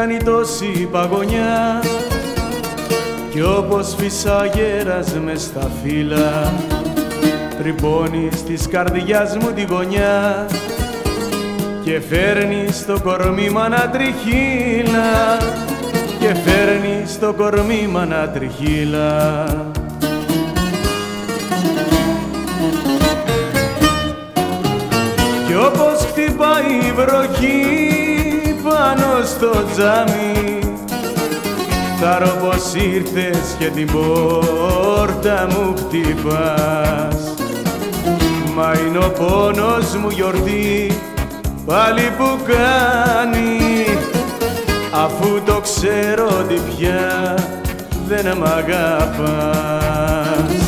κάνει τόση παγωνιά κι όπως φυσαγέρας μες στα φύλλα τρυπώνεις της καρδιάς μου τη γωνιά και φέρνεις το κορμί μ' ανατριχύλα και φέρνεις το κορμί μ' ανατριχύλα. Κι όπως χτυπάει η βροχή πάνω στο τζάμι θαρώ πως ήρθες και την πόρτα μου χτυπάς. Μα είναι ο πόνος μου γιορτή πάλι που κάνει αφού το ξέρω ότι πια δεν μ' αγαπάς.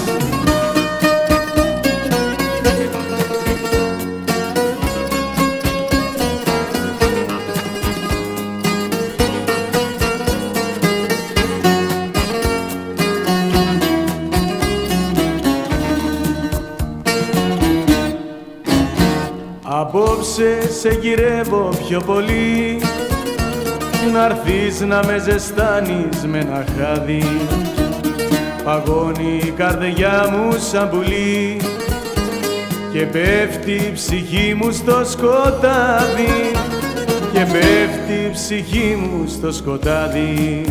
Απόψε σε γυρεύω πιο πολύ να'ρθείς να με ζεστάνεις με ένα χάδι. Παγώνει η καρδιά μου σαν πουλί και πέφτει η ψυχή μου στο σκοτάδι και πέφτει η ψυχή μου στο σκοτάδι.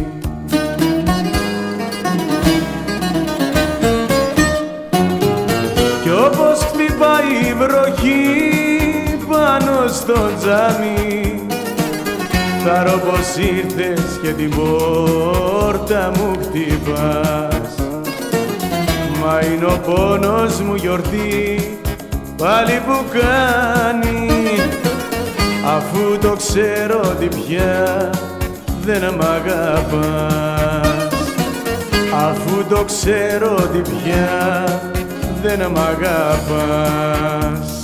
Κι όπως χτυπάει η βροχή πάνω στο τζάμι θαρώ πως ήρθες και την πόρτα μου χτυπάς. Μα είναι ο πόνος μου γιορτή πάλι που κάνει αφού το ξέρω ότι πια δεν μ' αγαπάς. Αφού το ξέρω ότι πια δεν μ' αγαπάς.